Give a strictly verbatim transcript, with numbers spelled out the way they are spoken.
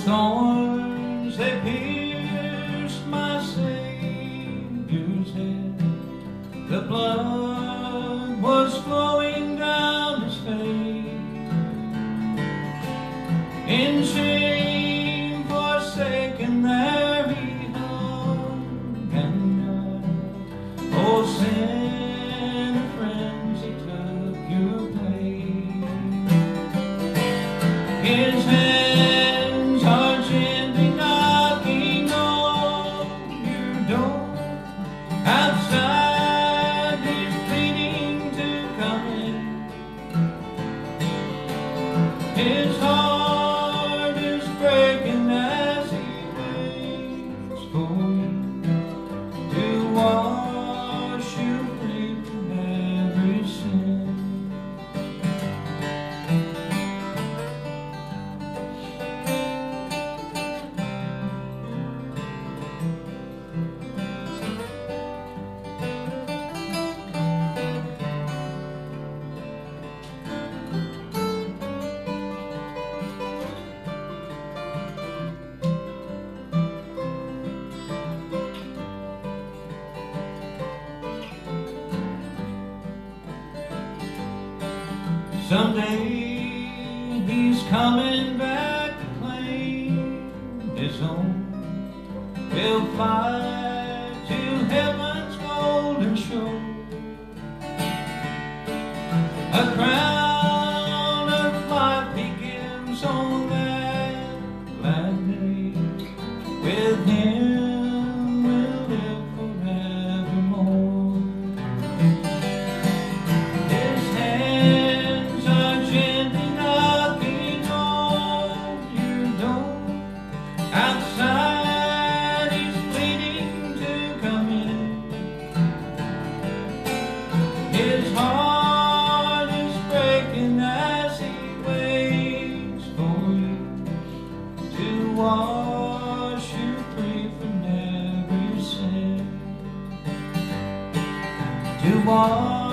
thorns, they pierced my Savior's head. The blood was flowing down his face. In shame forsaken there he hung and died. Oh, sinner friends, he took your place. His hands are gently knocking on your door. Outside he's pleading to come in. His heart is breaking as he waits for you to wash you free from every sin. Someday he's coming back to claim his own. We'll fly to heaven's golden shore. A crown of life begins on that glad day. With him we'll live forevermore. His hands are gently knocking on your door. Outside he's pleading to come in. His heart is breaking as he waits for you to wash you free from every sin. To wash